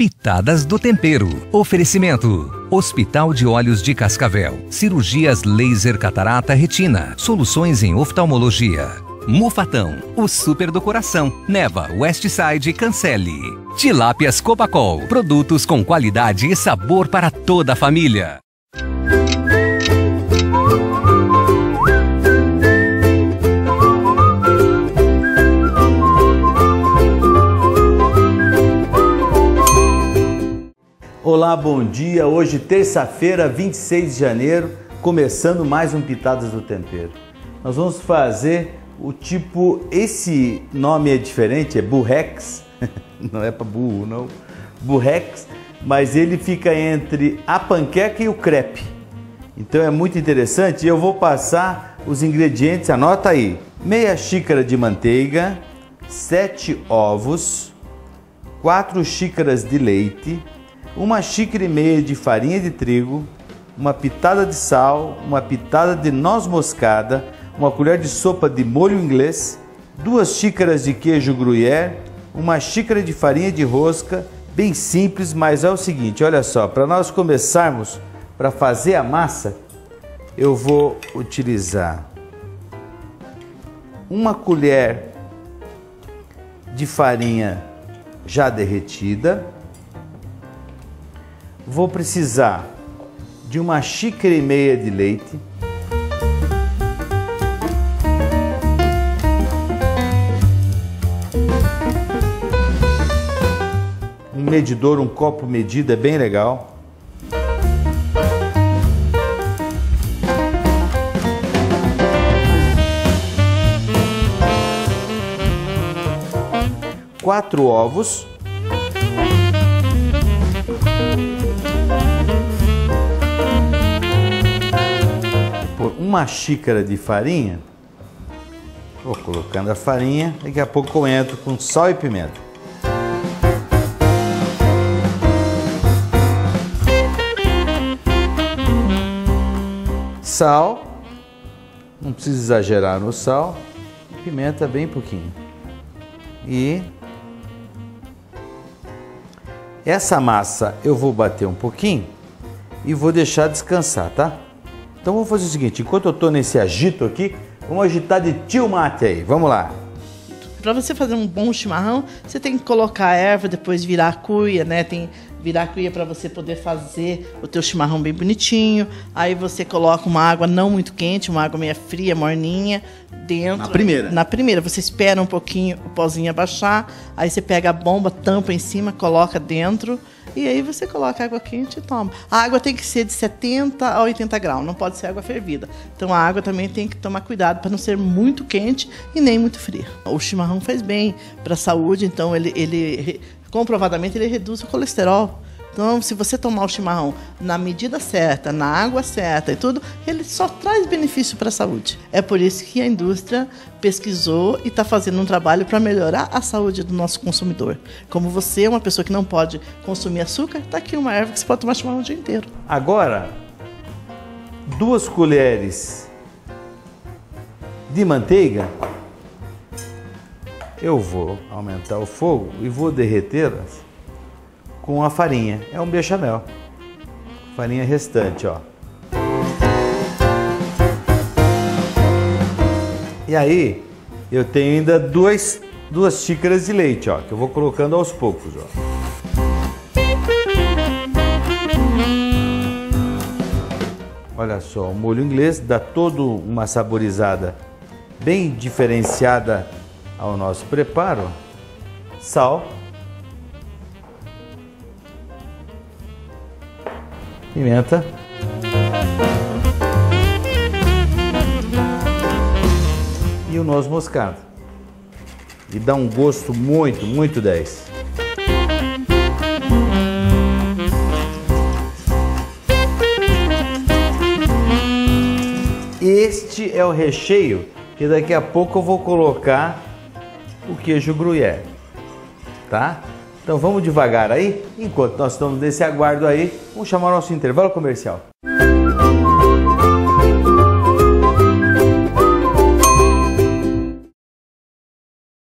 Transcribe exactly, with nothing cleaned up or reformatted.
Pitadas do Tempero. Oferecimento: Hospital de Olhos de Cascavel, cirurgias laser catarata retina, soluções em oftalmologia. Mufatão, o super do coração. Neva, Westside, Cancele. Tilápias Copacol, produtos com qualidade e sabor para toda a família. Olá, bom dia. Hoje, terça-feira, vinte e seis de janeiro, começando mais um Pitadas do Tempero. Nós vamos fazer o tipo, esse nome é diferente, é burrex, não é para burro, não, burrex, mas ele fica entre a panqueca e o crepe. Então é muito interessante. Eu vou passar os ingredientes, anota aí: meia xícara de manteiga, sete ovos, quatro xícaras de leite, uma xícara e meia de farinha de trigo, uma pitada de sal, uma pitada de noz moscada, uma colher de sopa de molho inglês, duas xícaras de queijo gruyère, uma xícara de farinha de rosca, bem simples, mas é o seguinte, olha só, para nós começarmos, para fazer a massa, eu vou utilizar uma colher de farinha já derretida. Vou precisar de uma xícara e meia de leite, um medidor, um copo medido é bem legal, quatro ovos, uma xícara de farinha. Vou colocando a farinha, daqui a pouco eu entro com sal e pimenta. Sal, não precisa exagerar no sal, pimenta bem pouquinho. E essa massa eu vou bater um pouquinho e vou deixar descansar, tá? Então vamos fazer o seguinte, enquanto eu estou nesse agito aqui, vamos agitar de tio mate aí, vamos lá. Para você fazer um bom chimarrão, você tem que colocar a erva, depois virar a cuia, né? Tem virar a cuia para você poder fazer o teu chimarrão bem bonitinho. Aí você coloca uma água não muito quente, uma água meio fria, morninha, dentro. Na primeira? Na primeira. Você espera um pouquinho o pozinho abaixar, aí você pega a bomba, tampa em cima, coloca dentro e aí você coloca água quente e toma. A água tem que ser de setenta a oitenta graus, não pode ser água fervida. Então a água também tem que tomar cuidado para não ser muito quente e nem muito fria. O chimarrão faz bem para a saúde, então ele, ele comprovadamente ele reduz o colesterol. Então, se você tomar o chimarrão na medida certa, na água certa e tudo, ele só traz benefício para a saúde. É por isso que a indústria pesquisou e está fazendo um trabalho para melhorar a saúde do nosso consumidor. Como você é uma pessoa que não pode consumir açúcar, está aqui uma erva que você pode tomar chimarrão o dia inteiro. Agora, duas colheres de manteiga. Eu vou aumentar o fogo e vou derretê-las com a farinha. É um bechamel. Farinha restante, ó. E aí, eu tenho ainda duas, duas xícaras de leite, ó, que eu vou colocando aos poucos, ó. Olha só, o molho inglês dá toda uma saborizada bem diferenciada ao nosso preparo. Sal, pimenta, e o noz moscada, e dá um gosto muito, muito dez. Este é o recheio que daqui a pouco eu vou colocar o queijo gruyère, tá? Então vamos devagar aí, enquanto nós estamos nesse aguardo aí, vamos chamar o nosso intervalo comercial.